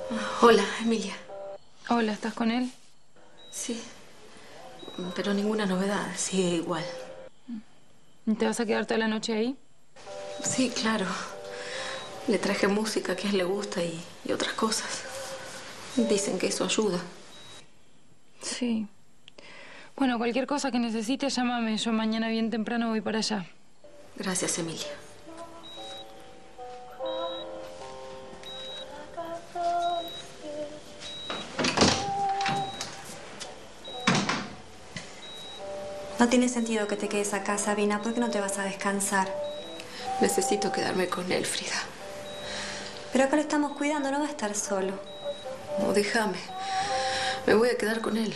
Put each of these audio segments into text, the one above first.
Hola, Emilia. Hola, ¿estás con él? Sí, pero ninguna novedad, sigue igual. ¿Te vas a quedar toda la noche ahí? Sí, claro. Le traje música que a él le gusta y otras cosas. Dicen que eso ayuda. Sí. Bueno, cualquier cosa que necesites, llámame. Yo mañana bien temprano voy para allá. Gracias, Emilia. No tiene sentido que te quedes acá, Sabina. ¿Por qué no te vas a descansar? Necesito quedarme con él, Frida. Pero acá lo estamos cuidando, no va a estar solo. No, déjame. Me voy a quedar con él.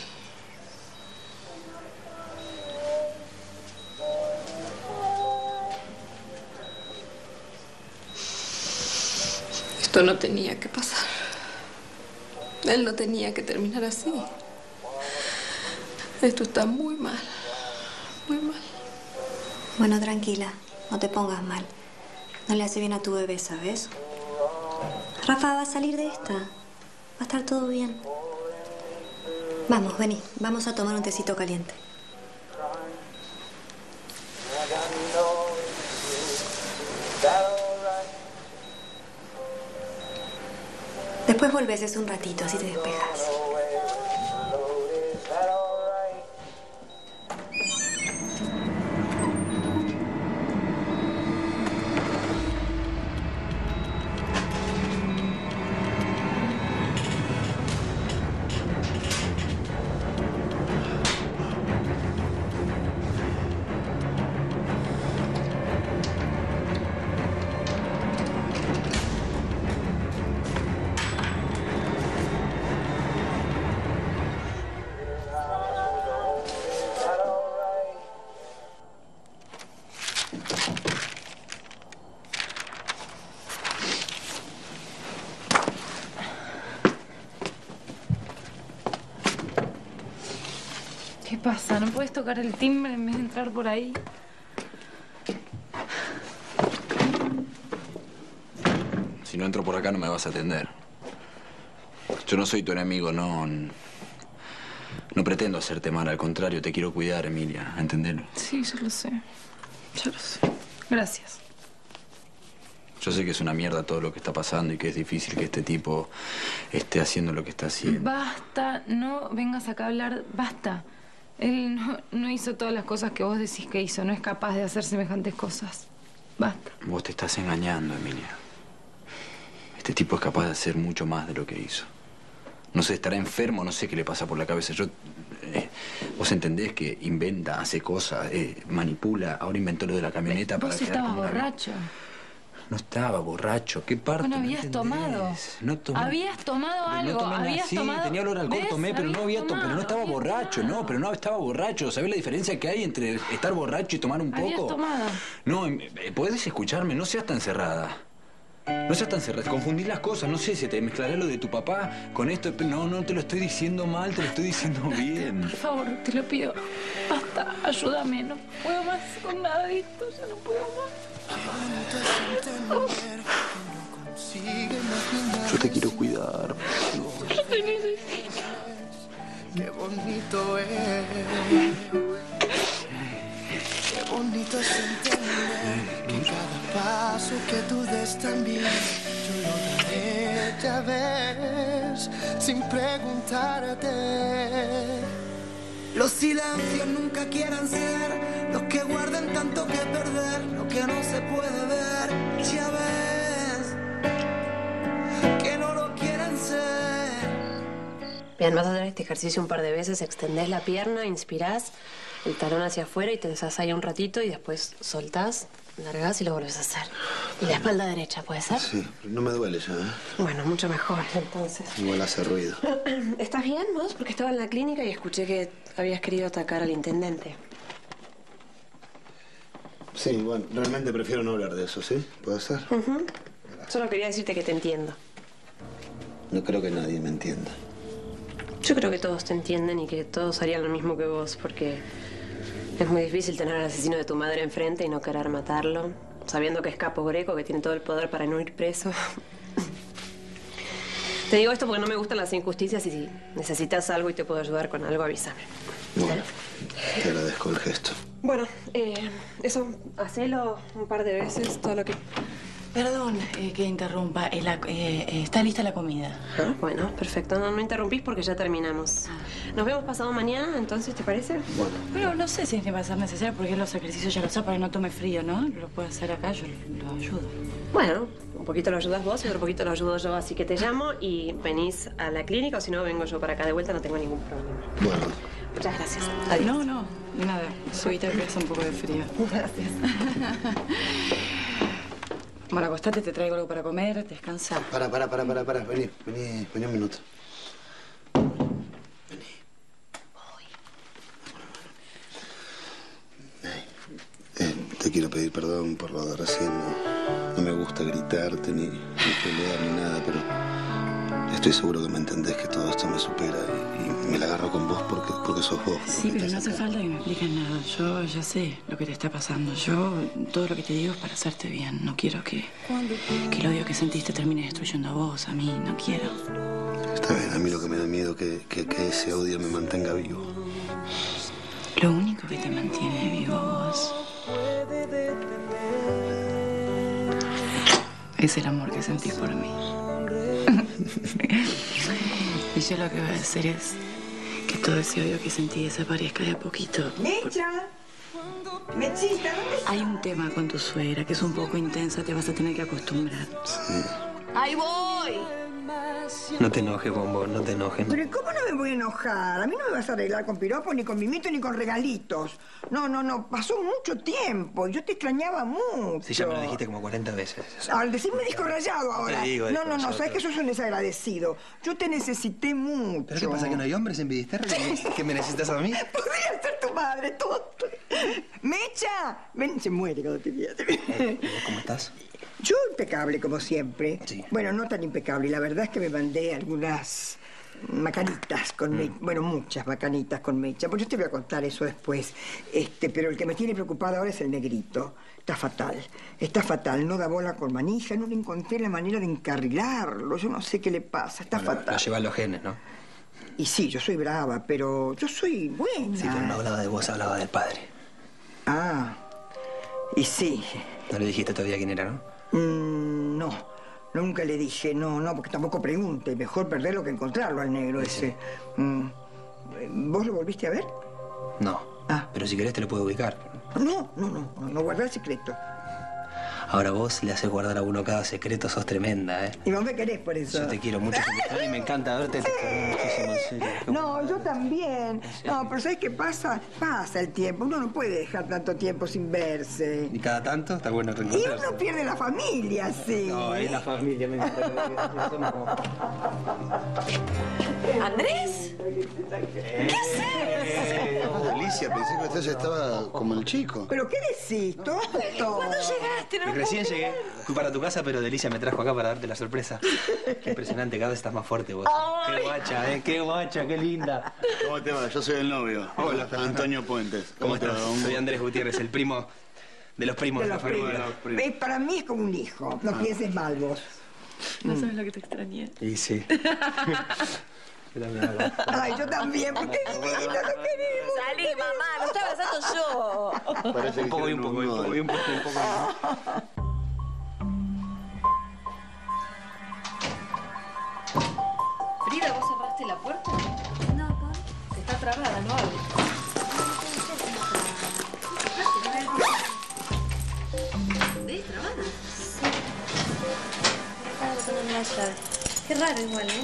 Esto no tenía que pasar. Él no tenía que terminar así. Esto está muy mal. Muy mal. Bueno, tranquila. No te pongas mal. No le hace bien a tu bebé, ¿sabes? Rafa va a salir de esta. Va a estar todo bien. Vamos, vení. Vamos a tomar un tecito caliente. Después volvés, es un ratito, así te despejas. ¿Qué pasa? ¿No puedes tocar el timbre en vez de entrar por ahí? Si no entro por acá no me vas a atender. Yo no soy tu enemigo, no pretendo hacerte mal, al contrario, te quiero cuidar, Emilia, ¿entendelo? Sí, yo lo sé. Yo lo sé. Gracias. Yo sé que es una mierda todo lo que está pasando y que es difícil que este tipo esté haciendo lo que está haciendo. Basta, no vengas acá a hablar, basta. Él no hizo todas las cosas que vos decís que hizo, no es capaz de hacer semejantes cosas. Basta. Vos te estás engañando, Emilia. Este tipo es capaz de hacer mucho más de lo que hizo. No sé, estará enfermo, no sé qué le pasa por la cabeza. Vos entendés que inventa, hace cosas, manipula. Ahora inventó lo de la camioneta para Vos quedar estabas con la... borracho. No estaba borracho. ¿Qué parte? Bueno, ¿No habías entendés? tomado. No tomé. Habías tomado Pero algo. no tomé nada. Habías Sí, tomado. tenía olor a alcohol, ¿Ves? tomé, pero no había Habías pero no estaba habías borracho, tomado. no, pero no estaba borracho. ¿Sabés la diferencia que hay entre estar borracho y tomar un poco? Habías tomado. No, ¿podés escucharme? No seas tan cerrada. No seas tan cerrada. Confundís las cosas. No sé, se te mezclará lo de tu papá con esto. No te lo estoy diciendo mal, te lo estoy diciendo bien. Por favor, te lo pido. Basta, ayúdame. No puedo más con nada de esto. Ya no puedo más. Yo te quiero cuidar. Yo te necesito. Qué bonito es. Qué bonito es entender que cada paso que tú des también yo lo daré, ya ves, sin preguntarte. Los silencios nunca quieran ser los que guarden tanto que perder, lo que no se puede ver, ya ves, que no lo quieren ser. Bien, vas a hacer este ejercicio un par de veces, extendés la pierna, inspirás, el talón hacia afuera y tensás ahí un ratito y después soltás, largás y lo volvés a hacer. Y la espalda derecha, ¿puede ser? Sí, pero no me duele ya, ¿eh? Bueno, mucho mejor, entonces. Igual hace ruido. ¿Estás bien vos? Porque estaba en la clínica y escuché que habías querido atacar al intendente. Sí, bueno, realmente prefiero no hablar de eso, ¿sí? ¿Puede ser? Solo quería decirte que te entiendo. No creo que nadie me entienda. Yo creo que todos te entienden y que todos harían lo mismo que vos, porque es muy difícil tener al asesino de tu madre enfrente y no querer matarlo, sabiendo que es Capo Greco, que tiene todo el poder para no ir preso. Te digo esto porque no me gustan las injusticias y si necesitas algo y te puedo ayudar con algo, avísame. Bueno, te agradezco el gesto. Bueno, eso, hacelo un par de veces, todo lo que... Perdón que interrumpa. Está lista la comida. Ah, bueno, perfecto. No interrumpís porque ya terminamos. Nos vemos pasado mañana, entonces, ¿te parece? Bueno. Pero no sé si va a ser necesario porque los ejercicios ya los hago para que no tome frío, ¿no? Lo puedo hacer acá, yo lo ayudo. Bueno, un poquito lo ayudas vos y otro poquito lo ayudo yo. Así que te llamo y venís a la clínica o si no, vengo yo para acá de vuelta, no tengo ningún problema. Bueno. Muchas gracias. Adiós. No, nada. Subita que hace un poco de frío. Gracias. Bueno, acostate, te traigo algo para comer, descansa. Para. Vení un minuto. Vení. Te quiero pedir perdón por lo de recién. No me gusta gritarte ni pelear ni nada, pero estoy seguro que me entendés que todo esto me supera y me la agarro con vos porque sos vos. Sí, pero no hace falta que me expliques nada. Yo ya sé lo que te está pasando. Yo todo lo que te digo es para hacerte bien. No quiero que el odio que sentiste termine destruyendo a vos, a mí. No quiero. Está bien, a mí lo que me da miedo es que ese odio me mantenga vivo. Lo único que te mantiene vivo a vos es el amor que sentís por mí. Y yo lo que voy a hacer es que todo ese odio que sentí desaparezca de a poquito. ¡Mecha! ¡Mechita! Hay un tema con tu suegra que es un poco intensa, te vas a tener que acostumbrar. Sí. ¡Ahí voy! No te enojes, Bombo, no te enojes. Pero ¿cómo no me voy a enojar? A mí no me vas a arreglar con piropos, ni con mimitos, ni con regalitos. No. Pasó mucho tiempo. Yo te extrañaba mucho. Sí, ya me lo dijiste como 40 veces. Al decirme disco rayado ahora. Te digo, No, sabes que sos un desagradecido. Yo te necesité mucho. ¿Pero qué pasa, que no hay hombres en Vidisterra? ¿Que me necesitas a mí? Podría ser tu madre, tonto. ¡Mecha! Ven, se muere cuando te vea. ¿Cómo estás? Yo impecable, como siempre. Sí. Bueno, no tan impecable. La verdad es que me mandé algunas macanitas con mecha. Bueno, muchas macanitas con mecha. Pues yo te voy a contar eso después. Pero el que me tiene preocupado ahora es el negrito. Está fatal. No da bola con manija. No le encontré la manera de encarrilarlo. Yo no sé qué le pasa. Está fatal. Lo llevan los genes, ¿no? Y sí, yo soy brava, pero yo soy buena. Sí, pero no hablaba de vos, hablaba del padre. Ah, y sí. No le dijiste todavía quién era, ¿no? No, nunca le dije, no, porque tampoco pregunte. Mejor perderlo que encontrarlo al negro ese. ¿Vos lo volviste a ver? No. Ah. Pero si querés te lo puedo ubicar. No, guardar el secreto. Ahora vos le haces guardar a uno cada secreto, sos tremenda, ¿eh? Y vos me querés por eso. Yo te quiero mucho, y me encanta verte, te quiero muchísimo, en serio. No, yo también. No, pero ¿sabes qué pasa? Pasa el tiempo. Uno no puede dejar tanto tiempo sin verse. ¿Y cada tanto? Está bueno Y reencontrarse. uno pierde la familia, sí. No, es la familia, me encanta. ¿Andrés? ¿Qué haces? Alicia, pensé que usted ya estaba como el chico. ¿Pero qué decís, tonto? ¿Cuándo llegaste? No lo Recién puedo llegué, creer. fui para tu casa, pero Delicia me trajo acá para darte la sorpresa. Qué impresionante, cada vez estás más fuerte vos. Ay. Qué guacha, qué linda. ¿Cómo te va? Yo soy el novio. Hola, Antonio Puentes. ¿Cómo estás? Bombo? Soy Andrés Gutiérrez, el primo de los primos de la familia. Para mí es como un hijo. No pienses mal vos. No sabes lo que te extrañé. Y sí. Ay, yo también, porque es divino, lo queremos. Salí, mamá, lo estaba abrazando yo. Parece Un poco y un poco, un poco. Frida, ¿vos cerraste la puerta? No, ¿por? Está trabada, no abre. ¿Ves? Trabada. Acabo de ponerme la llave. Qué raro igual, ¿eh?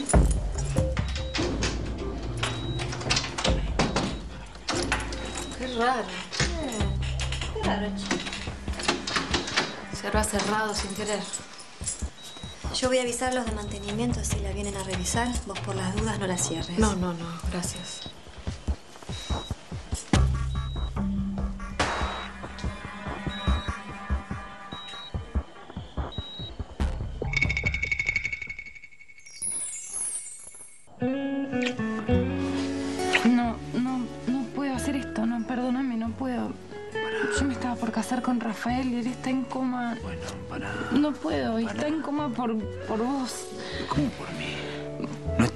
Qué raro. Qué raro, chico. Se habrá cerrado sin querer. Yo voy a avisar a los de mantenimiento si la vienen a revisar. Vos por las dudas no la cierres. No, gracias. No puedo hacer esto, no, perdóname, no puedo. Yo me estaba por casar con Rafael y él está en coma. Bueno, para... No puedo, está en coma por vos. ¿Cómo por mí?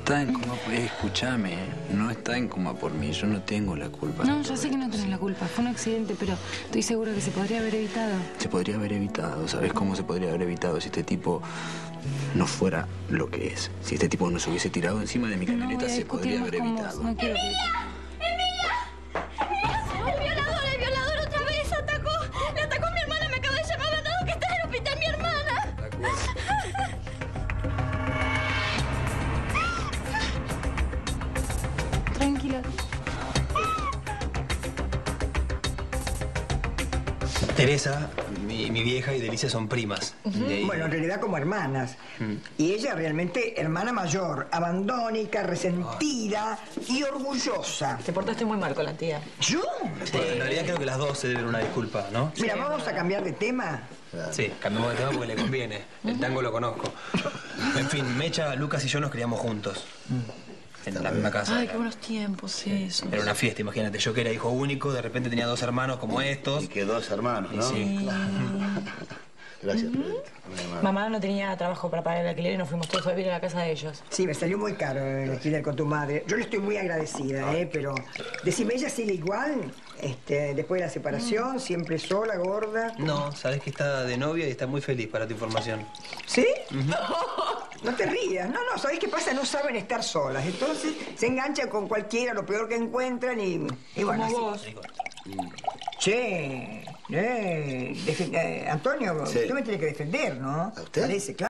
está en coma, escúchame, no está en coma por mí, yo no tengo la culpa. No, yo sé que no tenés la culpa, fue un accidente, pero estoy segura que se podría haber evitado. Se podría haber evitado, ¿sabes cómo se podría haber evitado si este tipo no fuera lo que es? Si este tipo no se hubiese tirado encima de mi camioneta, se podría haber evitado. No quiero que... ¡El violador otra vez atacó! ¡Le atacó a mi hermana! ¡Me acaba de llamar! ¡Me ha dado que está en el hospital mi hermana! Tranquila. Teresa, mi vieja y Delicia son primas. Bueno, en realidad como hermanas. Y ella realmente hermana mayor, abandónica, resentida y orgullosa. Te portaste muy mal con la tía. ¿Yo? Sí, en realidad creo que las dos se deben una disculpa, ¿no? Mira, vamos a cambiar de tema. Sí, cambiamos de tema porque le conviene. El tango lo conozco. En fin, Mecha, Lucas y yo nos criamos juntos. En la misma casa. Ay, qué buenos tiempos eso. Era una fiesta, imagínate. Yo que era hijo único, de repente tenía 2 hermanos como estos. Y que 2 hermanos, ¿no? Sí. Gracias, Pedrito. Mamá no tenía trabajo para pagar el alquiler y nos fuimos todos a vivir a la casa de ellos. Sí, me salió muy caro el alquiler con tu madre. Yo le estoy muy agradecida, pero decime, ¿ella sigue igual? Después de la separación, siempre sola, gorda. No, sabes que está de novia y está muy feliz, para tu información. ¿Sí? No te rías. No, ¿sabés qué pasa? No saben estar solas. Entonces se enganchan con cualquiera, lo peor que encuentran y bueno, como así. vos. Che, Antonio, Sí. tú me tienes que defender, ¿no? ¿A usted? Parece, claro.